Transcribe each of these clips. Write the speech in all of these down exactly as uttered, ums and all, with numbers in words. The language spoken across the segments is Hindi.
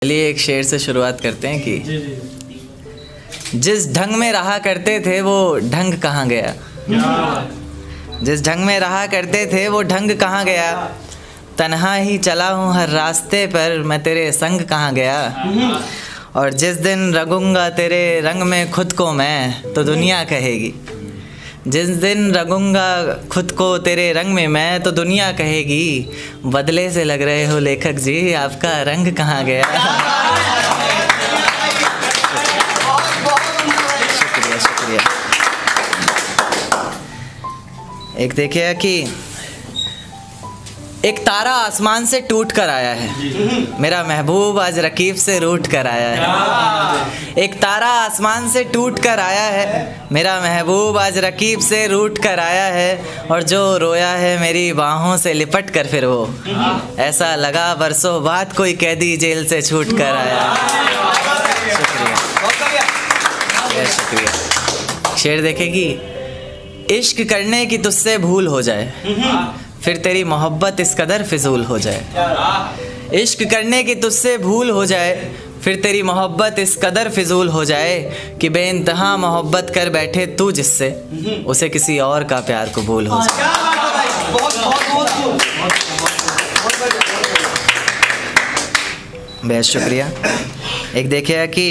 चलिए एक शेर से शुरुआत करते हैं कि जिस ढंग में रहा करते थे वो ढंग कहाँ गया। जिस ढंग में रहा करते थे वो ढंग कहाँ गया। तन्हा ही चला हूँ हर रास्ते पर, मैं तेरे संग कहाँ गया। और जिस दिन रंगूंगा तेरे रंग में खुद को मैं, तो दुनिया कहेगी। जिस दिन रंगूंगा खुद को तेरे रंग में मैं, तो दुनिया कहेगी बदले से लग रहे हो लेखक जी, आपका रंग कहाँ गया। शुक्रिया शुक्रिया। एक देखिए कि एक तारा आसमान से टूट कर आया है, मेरा महबूब आज रकीब से रूठ कर आया है। एक तारा आसमान से टूट कर आया है, मेरा महबूब आज रकीब से रूठ कर आया है। और जो रोया है मेरी बाहों से लिपट कर फिर वो, ऐसा लगा बरसों बाद कोई कैदी जेल से छूट कर आया है। शुक्रिया शुक्रिया। शेर देखेगी, इश्क करने की तुझसे भूल हो जाए, फिर तेरी मोहब्बत इस कदर फिजूल हो जाए। इश्क करने की तुझसे भूल हो जाए, फिर तेरी मोहब्बत इस कदर फिजूल हो जाए कि बेइंतहा मोहब्बत कर बैठे तू जिससे, उसे किसी और का प्यार कबूल हो जाए। बेहद शुक्रिया। एक देखिए कि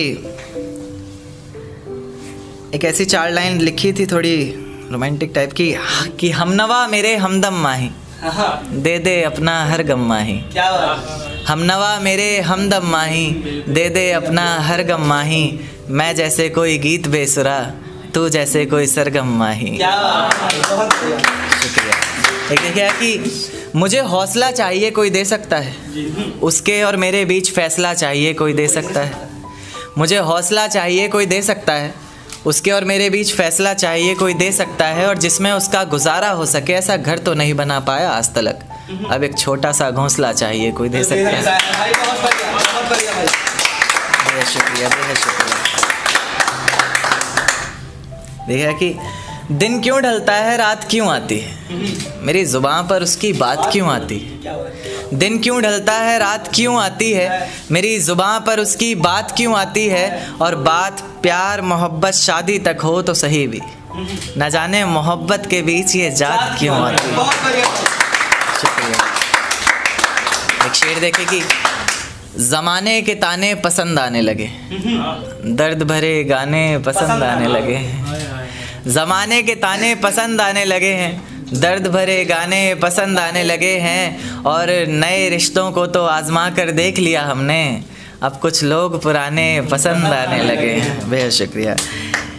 एक ऐसी चार लाइन लिखी थी थोड़ी रोमांटिक टाइप की कि हमनवा मेरे हमदम माही, दे दे अपना हर गम माही। हमनवा मेरे हमदम माही, दे दे अपना हर गम माही। मैं जैसे कोई गीत बेसुरा, तू जैसे कोई सरगम माही। शुक्रिया। एक देखिए कि मुझे हौसला चाहिए कोई दे सकता है, उसके और मेरे बीच फैसला चाहिए कोई दे सकता है। मुझे हौसला चाहिए कोई दे सकता है, उसके और मेरे बीच फ़ैसला चाहिए कोई दे सकता है। और जिसमें उसका गुजारा हो सके, ऐसा घर तो नहीं बना पाया आज तलक, अब एक छोटा सा घोंसला चाहिए कोई दे सकता है। बहुत शुक्रिया बहुत शुक्रिया। देखिए कि दिन क्यों ढलता है रात क्यों आती है, मेरी ज़ुबान पर उसकी बात क्यों आती है। दिन क्यों ढलता है रात क्यों आती है, मेरी ज़ुबान पर उसकी बात क्यों आती है। और बात प्यार मोहब्बत शादी तक हो तो सही भी, न जाने मोहब्बत के बीच ये जात क्यों आती है। शुक्रिया। एक शेर देखे कि ज़माने के ताने पसंद आने लगे, दर्द भरे गाने पसंद आने लगे। ज़माने के ताने पसंद आने लगे हैं, दर्द भरे गाने पसंद आने लगे हैं। और नए रिश्तों को तो आजमा कर देख लिया हमने, अब कुछ लोग पुराने पसंद आने लगे हैं। बेहद शुक्रिया।